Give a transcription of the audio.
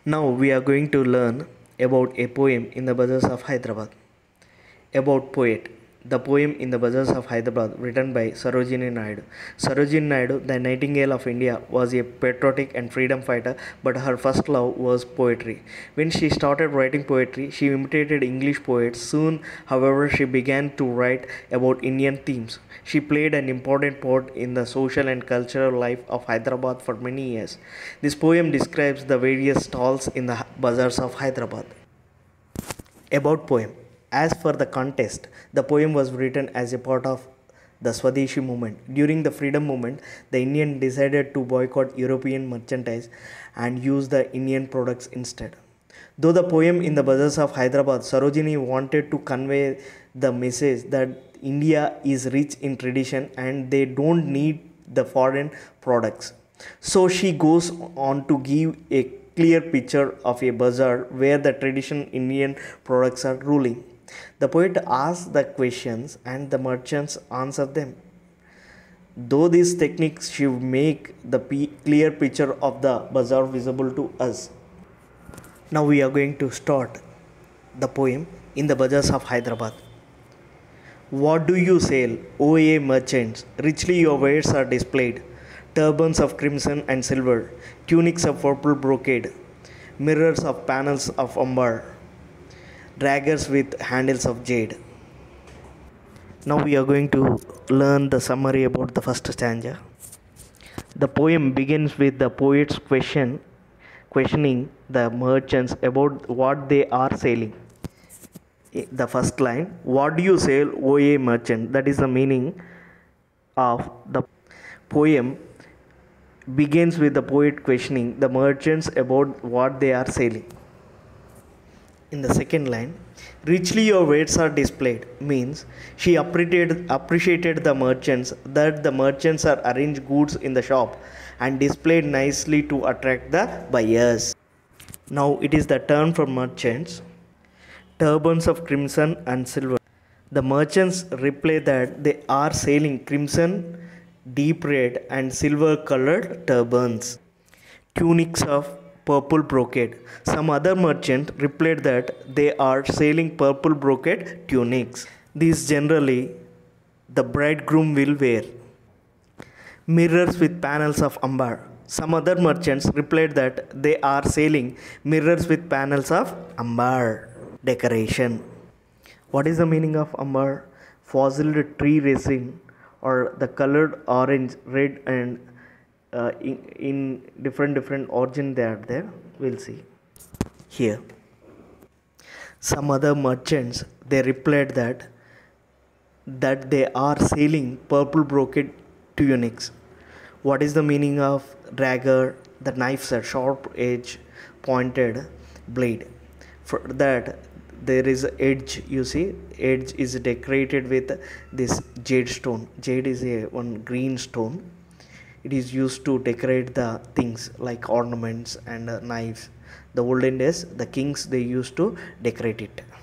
Now we are going to learn about a poem in the bazaars of Hyderabad. About poet. The poem in the bazaars of Hyderabad written by Sarojini Naidu. Sarojini Naidu, the Nightingale of India, was a patriotic and freedom fighter, but her first love was poetry. When she started writing poetry, she imitated English poets. Soon, however, she began to write about Indian themes. She played an important part in the social and cultural life of Hyderabad for many years. This poem describes the various stalls in the bazaars of Hyderabad. About poem. As for the contest, the poem was written as a part of the Swadeshi movement. During the freedom movement, the Indian decided to boycott European merchandise and use the Indian products instead. Though the poem in the bazaars of Hyderabad, Sarojini wanted to convey the message that India is rich in tradition and they don't need the foreign products. So she goes on to give a clear picture of a bazaar where the traditional Indian products are ruling. The poet asks the questions and the merchants answer them. Though these techniques should make the clear picture of the bazaar visible to us. Now we are going to start the poem in the bazaars of Hyderabad. What do you sell, O ye merchants? Richly your wares are displayed. Turbans of crimson and silver, tunics of purple brocade, mirrors of panels of umber, daggers with handles of jade. Now we are going to learn the summary about the first stanza. The poem begins with the poet's questioning the merchants about what they are selling. The first line, what do you sell, O ye merchant? That is the meaning of the poem. Begins with the poet questioning the merchants about what they are selling. In the second line, richly your wares are displayed means she appreciated the merchants that the merchants are arranged goods in the shop and displayed nicely to attract the buyers. Now it is the turn for merchants. Turbans of crimson and silver. The merchants reply that they are selling crimson, deep red and silver colored turbans, tunics of purple brocade. Some other merchant replied that they are selling purple brocade tunics. These generally the bridegroom will wear. Mirrors with panels of umber. Some other merchants replied that they are selling mirrors with panels of umber decoration. What is the meaning of umber? Fossilized tree resin or the colored orange, red and in different origin they are there. We'll see here. Some other merchants they replied that they are selling purple brocade tunics. What is the meaning of dagger? The knives are sharp edge pointed blade. For that there is edge, you see edge is decorated with this jade stone. Jade is a one green stone. It is used to decorate the things like ornaments and knives. The olden days the kings they used to decorate it.